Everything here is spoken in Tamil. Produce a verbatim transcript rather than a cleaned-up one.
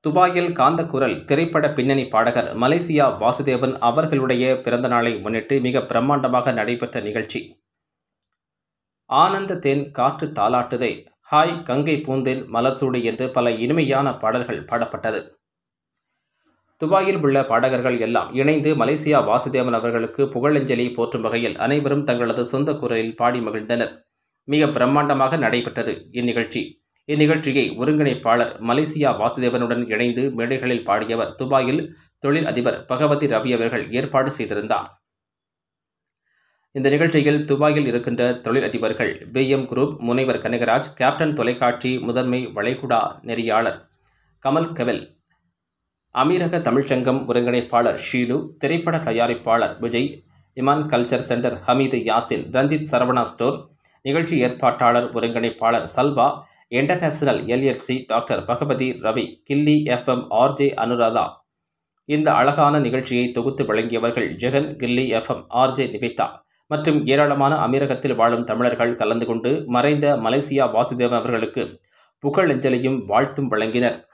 துபாயில் காந்தக்குரல் திரைப்பட பின்னணி பாடகர் மலேசியா வாசுதேவன் அவர்களுடைய பிறந்த நாளை முன்னிட்டு மிக பிரம்மாண்டமாக நடைபெற்ற நிகழ்ச்சி. ஆனந்த தேன் காற்று தாலாட்டுதே, ஹாய் கங்கை பூந்தேன் மலர்சூடி என்று பல இனிமையான பாடல்கள் பாடப்பட்டது. துபாயில் உள்ள பாடகர்கள் எல்லாம் இணைந்து மலேசியா வாசுதேவன் அவர்களுக்கு புகழஞ்சலி போற்றும் வகையில் அனைவரும் தங்களது சொந்த குரலில் பாடி மகிழ்ந்தனர். மிக பிரம்மாண்டமாக நடைபெற்றது இந்நிகழ்ச்சி. இந்நிகழ்ச்சியை ஒருங்கிணைப்பாளர் மலேசியா வாசுதேவனுடன் இணைந்து மேடைகளில் பாடியவர் துபாயில் தொழில் அதிபர் பகவதி ரவி அவர்கள் ஏற்பாடு செய்திருந்தார். இந்த நிகழ்ச்சியில் துபாயில் இருக்கின்ற தொழில் அதிபர்கள் பி எம் குரூப் முனைவர் கனகராஜ், கேப்டன் தொலைக்காட்சி முதன்மை வளைகுடா நெறியாளர் கமல் கெவல், அமீரக தமிழ்ச்சங்கம் ஒருங்கிணைப்பாளர் ஷீலு, திரைப்பட தயாரிப்பாளர் Vijay, Iman culture centre Hameed Yasin, Ranjith Saravana store, நிகழ்ச்சி ஏற்பாட்டாளர் ஒருங்கிணைப்பாளர் Salwa, international LLC doctor Bhagavathi Ravi, Gilli FM RJ Anuradha. இந்த அழகான நிகழ்ச்சியை தொகுத்து வழங்கியவர்கள் ஜெகன், கில்லி எஃப்எம் ஆர்ஜே நிவேதா மற்றும் ஏராளமான அமீரகத்தில் வாழும் தமிழர்கள் கலந்து கொண்டு மறைந்த மலேசியா வாசுதேவன் அவர்களுக்கு புகழஞ்சலியும் வாழ்த்தும் வழங்கினர்.